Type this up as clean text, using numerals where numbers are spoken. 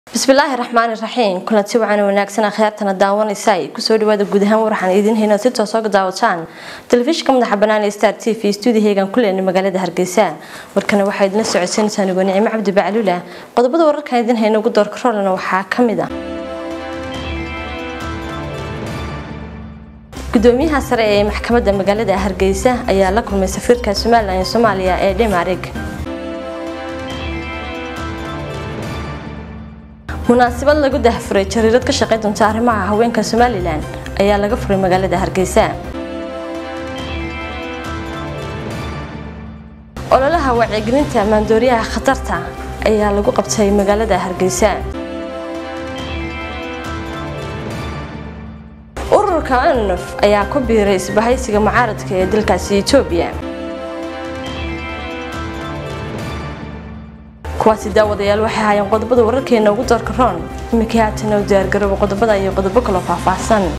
bismillaahi raxmaani raxiim kulanti wacan wanaagsan akhyaartana daawanaysa kusoo dhawaada guud ahaan waxaan idin haynaa si toos ah daawataan telefishinka madaxa bannaan ee Star TV studio-heegan ku leenay magaalada Hargeysa warkana waxa idin socodsiinaysaa anigu Nicmo Cabdi Bacluula qodobada wararka idin hayno ugu door korona waxa kamid ah gudoomiyaha sare ee maxkamadda magaalada Hargeysa ayaa la kulmay safiirka Soomaaliya ee Denmark munaasabad lagu dahfuray jariirad ka shaqeyn doonta arrimaha haweenka Somaliland ayaa laga furay magaalada Hargeysa ololaha wacyigelinta maandooriyaha khatarta ayaa lagu qabtay magaalada Hargeysa ururka ANF ayaa ku biiray isbahaysiga mucaaradka ee dalkaasi Itoobiya kuwaasi daawadayaal waxay hayaan qodobada wararkeena ugu door karoon imika haatan u diyaar garow qodobada iyo qodobo kale faahfaahsan